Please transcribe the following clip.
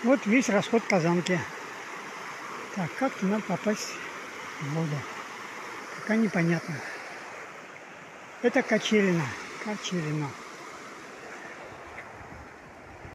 Вот весь расход Казанки. Так, как-то надо попасть в воду. Пока непонятно. Это Качелино. Качелино.